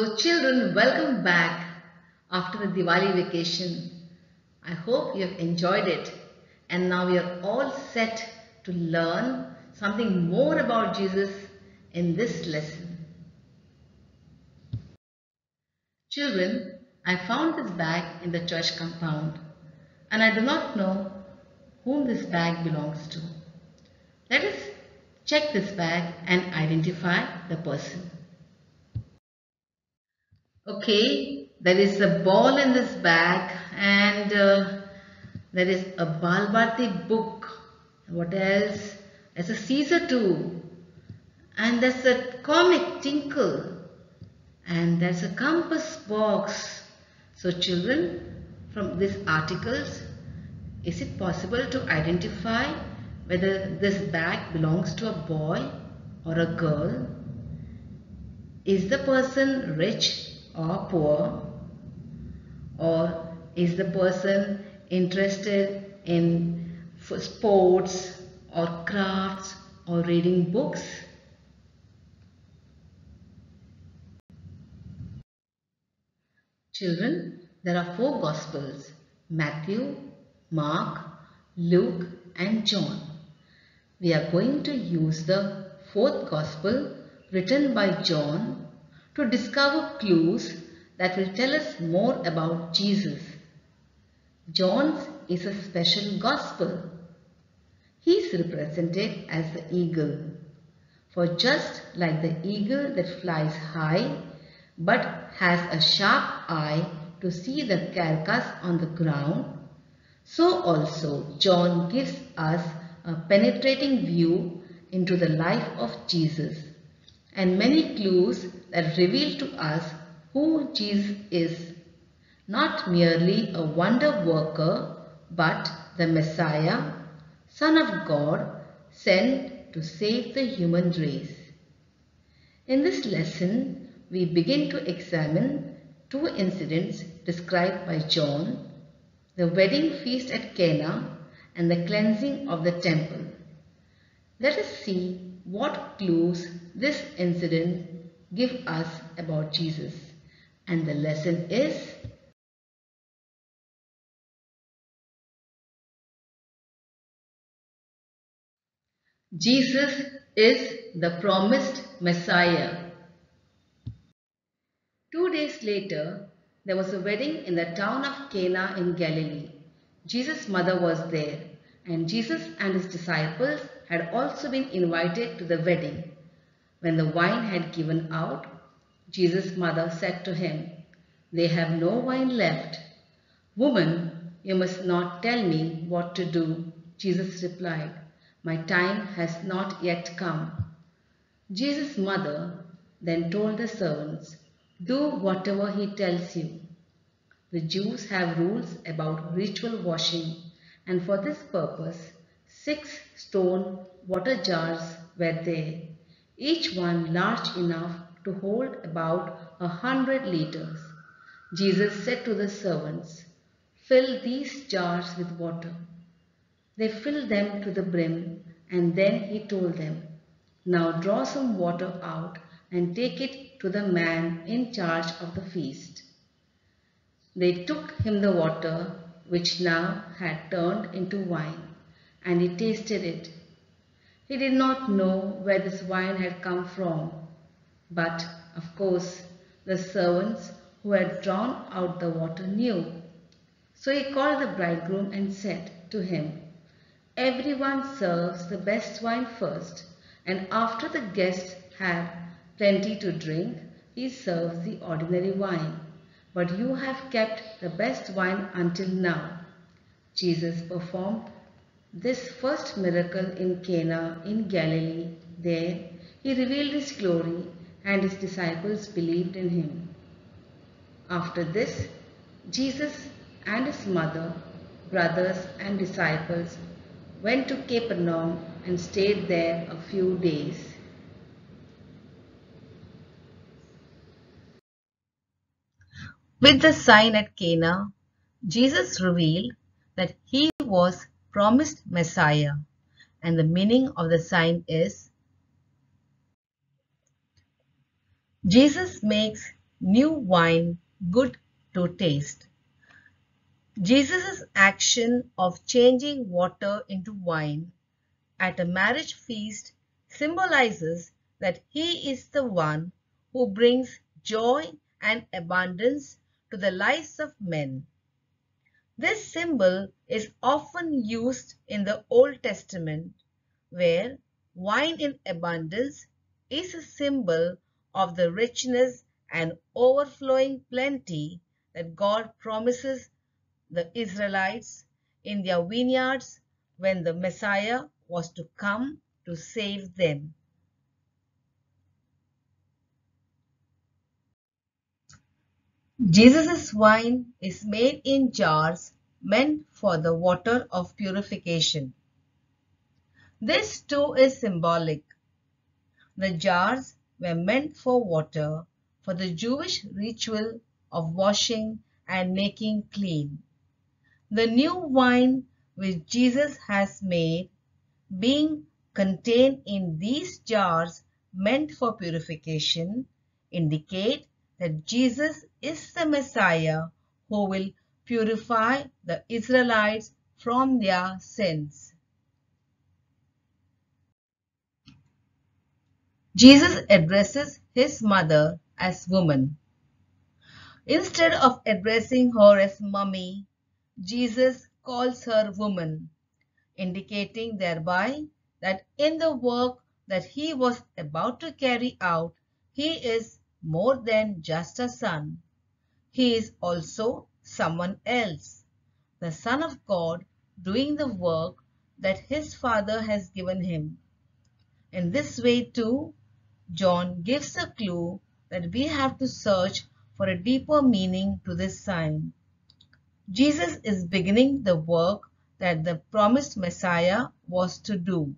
So children, welcome back after the Diwali vacation. I hope you have enjoyed it and now we are all set to learn something more about Jesus in this lesson. Children, I found this bag in the church compound and I do not know whom this bag belongs to. Let us check this bag and identify the person. Okay, there is a ball in this bag and there is a Balbati book. What else? There's a Caesar too. And there's a comic Tinkle. And there's a compass box. So children, from these articles, is it possible to identify whether this bag belongs to a boy or a girl? Is the person rich or poor? Or is the person interested in sports or crafts or reading books? Children, there are 4 Gospels: Matthew, Mark, Luke and John. We are going to use the 4th Gospel written by John to discover clues that will tell us more about Jesus. John's is a special Gospel. He is represented as the eagle. For just like the eagle that flies high but has a sharp eye to see the carcass on the ground, so also John gives us a penetrating view into the life of Jesus and many clues that reveal to us who Jesus is. Not merely a wonder worker, but the Messiah, Son of God, sent to save the human race. In this lesson, we begin to examine 2 incidents described by John: the wedding feast at Cana and the cleansing of the temple. Let us see what clues this incident give us about Jesus. And the lesson is: Jesus is the promised Messiah. 2 days later, there was a wedding in the town of Cana in Galilee. Jesus' mother was there, and Jesus and his disciples had also been invited to the wedding. When the wine had given out, Jesus' mother said to him, "They have no wine left." "Woman, you must not tell me what to do," Jesus replied. "My time has not yet come." Jesus' mother then told the servants, "Do whatever he tells you." The Jews have rules about ritual washing, and for this purpose 6 stone water jars were there, each one large enough to hold about 100 liters. Jesus said to the servants, "Fill these jars with water." They filled them to the brim, and then he told them, "Now draw some water out and take it to the man in charge of the feast." They took him the water, which now had turned into wine, and he tasted it. He did not know where this wine had come from, but of course the servants who had drawn out the water knew. So he called the bridegroom and said to him, "Everyone serves the best wine first, and after the guests have plenty to drink, he serves the ordinary wine. But you have kept the best wine until now." Jesus performed this first miracle in Cana in Galilee. There he revealed his glory, and his disciples believed in him. After this, Jesus and his mother, brothers and disciples went to Capernaum and stayed there a few days. With the sign at Cana, Jesus revealed that he was promised Messiah, and the meaning of the sign is: Jesus makes new wine good to taste. Jesus' action of changing water into wine at a marriage feast symbolizes that he is the one who brings joy and abundance to the lives of men. This symbol is often used in the Old Testament, where wine in abundance is a symbol of the richness and overflowing plenty that God promises the Israelites in their vineyards when the Messiah was to come to save them. Jesus' wine is made in jars meant for the water of purification. This too is symbolic. The jars were meant for water for the Jewish ritual of washing and making clean. The new wine which Jesus has made, being contained in these jars meant for purification, indicate that Jesus is the Messiah who will purify the Israelites from their sins. Jesus addresses his mother as woman. Instead of addressing her as mummy, Jesus calls her woman, indicating thereby that in the work that he was about to carry out, he is more than just a son. He is also someone else, the Son of God doing the work that his Father has given him. In this way too, John gives a clue that we have to search for a deeper meaning to this sign. Jesus is beginning the work that the promised Messiah was to do.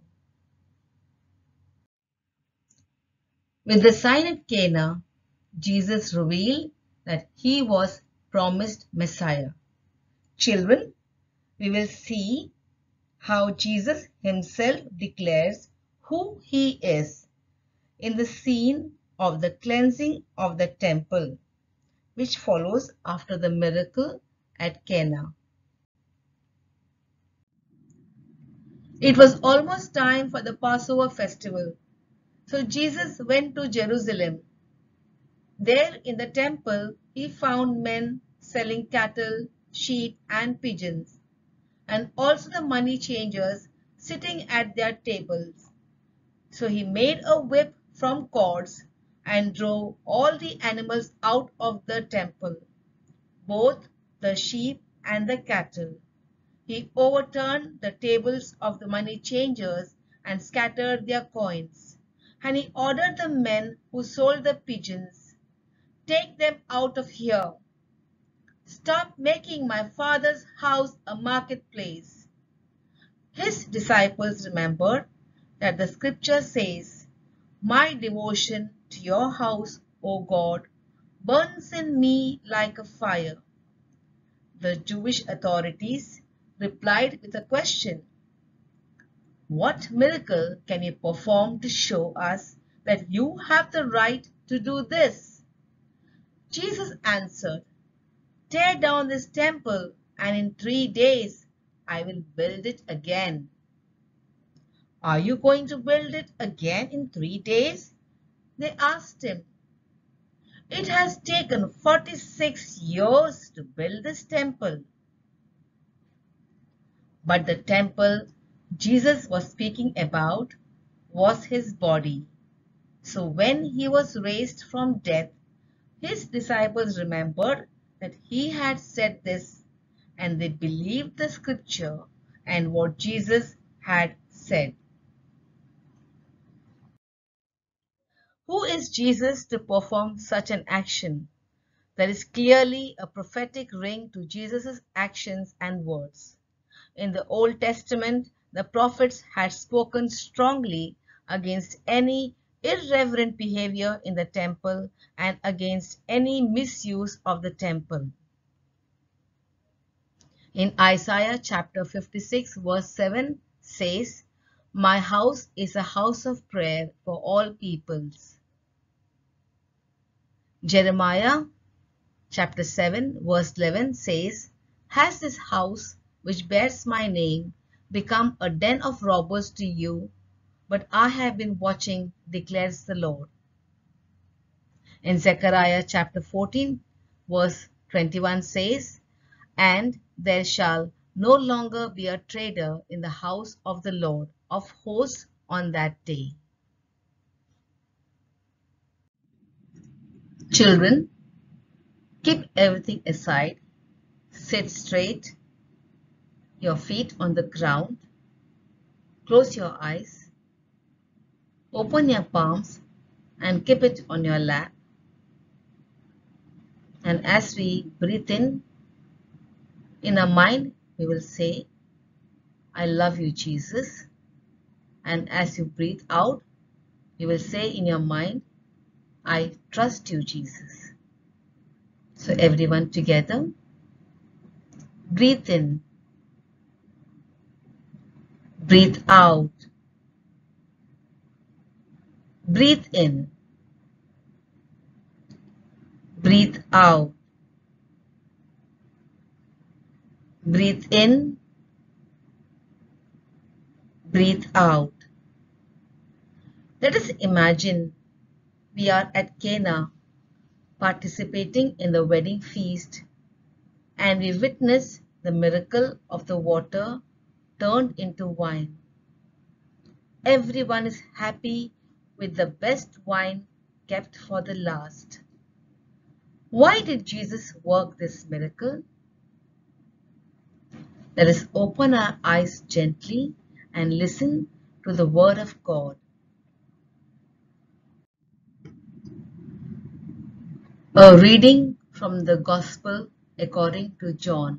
With the sign at Cana, Jesus revealed that he was promised Messiah. Children, we will see how Jesus himself declares who he is in the scene of the cleansing of the temple, which follows after the miracle at Cana. It was almost time for the Passover festival, so Jesus went to Jerusalem. There in the temple he found men selling cattle, sheep and pigeons, and also the money changers sitting at their tables. So he made a whip from cords and drove all the animals out of the temple, both the sheep and the cattle. He overturned the tables of the money changers and scattered their coins. And he ordered the men who sold the pigeons, "Take them out of here. Stop making my Father's house a marketplace." His disciples remembered that the scripture says, "My devotion to your house, O God, burns in me like a fire." The Jewish authorities replied with a question, "What miracle can you perform to show us that you have the right to do this?" Jesus answered, "Tear down this temple, and in 3 days I will build it again." "Are you going to build it again in 3 days?" they asked him. "It has taken 46 years to build this temple." But the temple Jesus was speaking about was his body. So when he was raised from death, his disciples remembered that he had said this, and they believed the scripture and what Jesus had said. Who is Jesus to perform such an action? There is clearly a prophetic ring to Jesus' actions and words. In the Old Testament, the prophets had spoken strongly against any irreverent behavior in the temple and against any misuse of the temple. In Isaiah chapter 56 verse 7 says, "My house is a house of prayer for all peoples." Jeremiah chapter 7 verse 11 says, "Has this house which bears my name become a den of robbers to you? But I have been watching, declares the Lord." In Zechariah chapter 14 verse 21 says, "And there shall no longer be a trader in the house of the Lord of hosts on that day." Children, keep everything aside, sit straight, your feet on the ground, close your eyes, open your palms and keep it on your lap. And as we breathe in our mind, we will say, "I love you, Jesus." And as you breathe out, you will say in your mind, "I trust you, Jesus." So everyone together, breathe in, breathe out, breathe in, breathe out, breathe in, breathe out. Let us imagine we are at Cana participating in the wedding feast, and we witness the miracle of the water turned into wine. Everyone is happy with the best wine kept for the last. Why did Jesus work this miracle? Let us open our eyes gently and listen to the word of God. A reading from the Gospel according to John.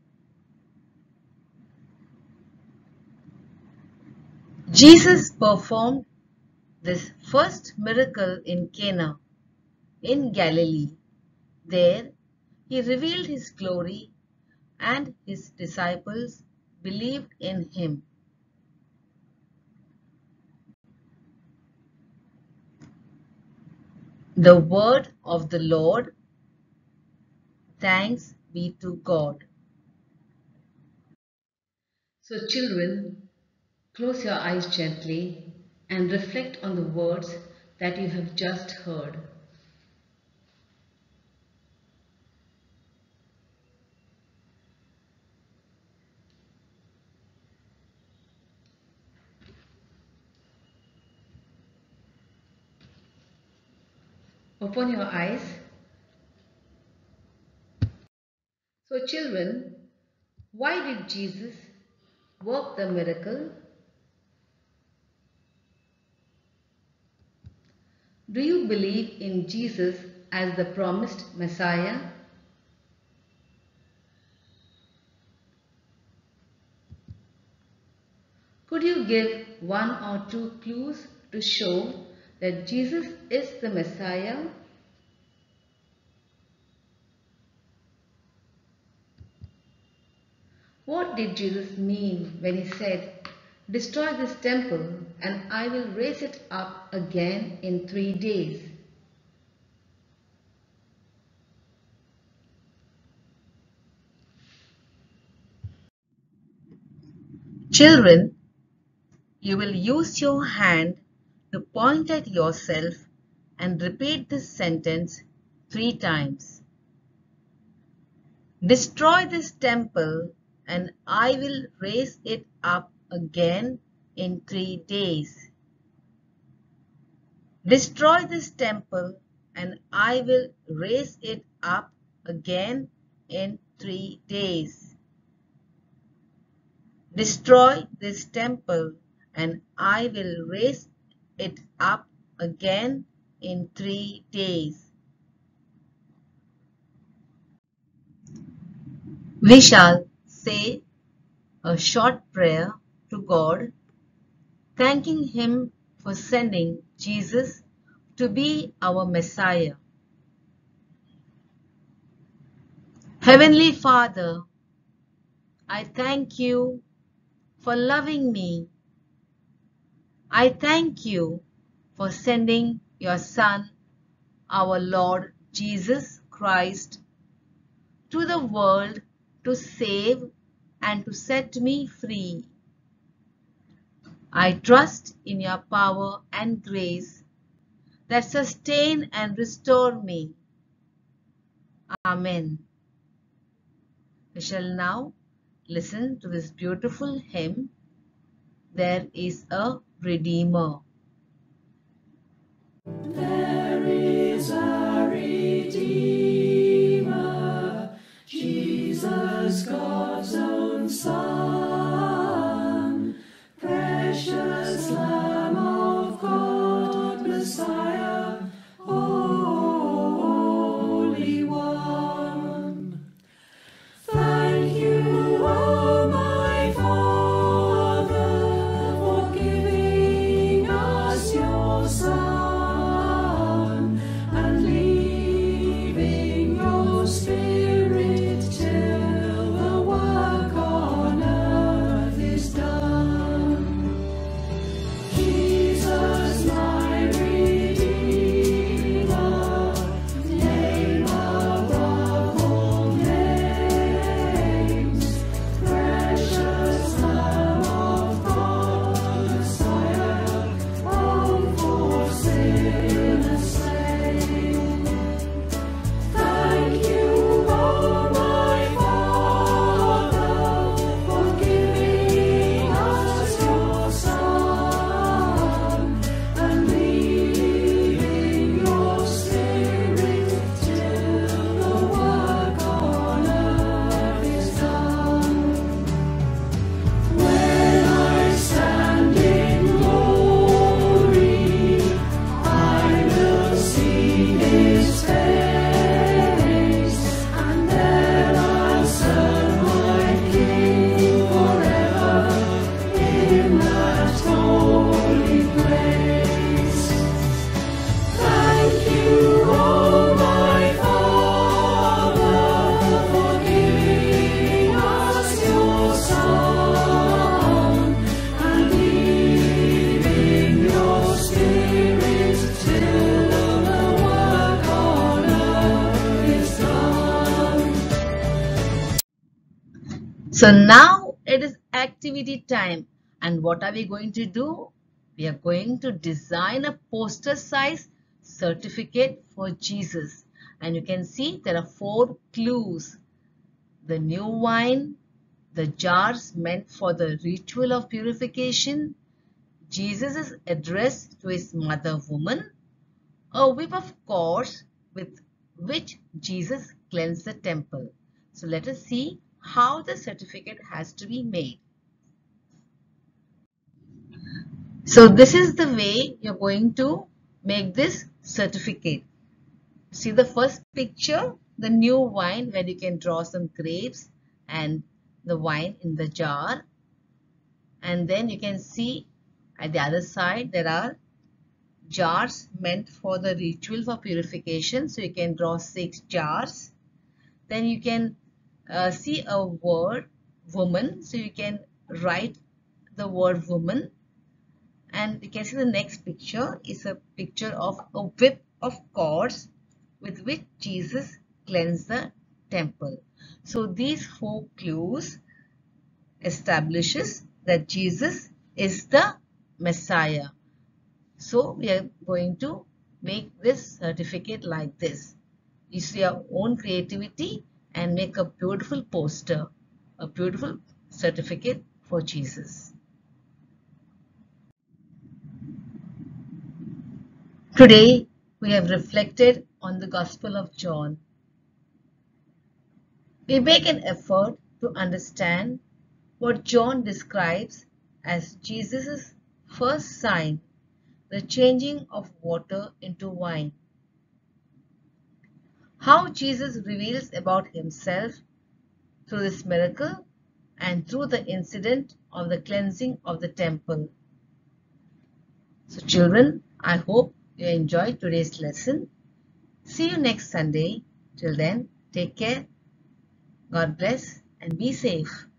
Jesus performed this first miracle in Cana in Galilee. There, he revealed his glory, and his disciples believed in him. The word of the Lord. Thanks be to God. So, children, close your eyes gently and reflect on the words that you have just heard. Open your eyes. So, children, why did Jesus work the miracle? Do you believe in Jesus as the promised Messiah? Could you give one or two clues to show that Jesus is the Messiah? What did Jesus mean when he said, "Destroy this temple and I will raise it up again in 3 days"? Children, you will use your hand to point at yourself and repeat this sentence 3 times. Destroy this temple and I will raise it up again in 3 days. Destroy this temple and I will raise it up again in 3 days. Destroy this temple and I will raise it up again in 3 days. We shall say a short prayer to God, thanking Him for sending Jesus to be our Messiah. Heavenly Father, I thank you for loving me. I thank you for sending your Son, our Lord Jesus Christ to the world to save and to set me free. I trust in your power and grace that sustain and restore me. Amen. We shall now listen to this beautiful hymn, There is a Redeemer. There is a Redeemer, Jesus, God's own Son, precious Lamb of God, Messiah, Holy One. Thank you, O my Father, for giving us your Son, and leaving your Spirit till the work on earth is done. Jesus, my Redeemer, name above all names, precious Lamb of God, Messiah, oh, for sinners slain. Thank you, O my Father, for giving us your Son, and leaving your Spirit till the work on earth is done. When I stand in glory, I will see His face, and then I'll serve my King forever in that holy place. Thank you, O my Father, for giving us your Son, and leaving your Spirit till the work on earth is done. So now it is activity time, and what are we going to do? We are going to design a poster size certificate for Jesus, and you can see there are 4 clues: the new wine, the jars meant for the ritual of purification, Jesus' address to his mother woman, a whip of cords with which Jesus cleansed the temple. So let us see how the certificate has to be made. So this is the way you're going to make this certificate. See the first picture, the new wine, where you can draw some grapes and the wine in the jar. And then you can see at the other side there are jars meant for the ritual for purification. So you can draw 6 jars. Then you can see a word woman. So you can write the word woman. And you can see the next picture is a picture of a whip of cords with which Jesus cleansed the temple. So these 4 clues establishes that Jesus is the Messiah. So we are going to make this certificate like this. Use your own creativity and make a beautiful poster, a beautiful certificate for Jesus. Today we have reflected on the Gospel of John. We make an effort to understand what John describes as Jesus' first sign, the changing of water into wine. How Jesus reveals about himself through this miracle and through the incident of the cleansing of the temple. So children, I hope you enjoyed today's lesson. See you next Sunday. Till then, take care. God bless and be safe.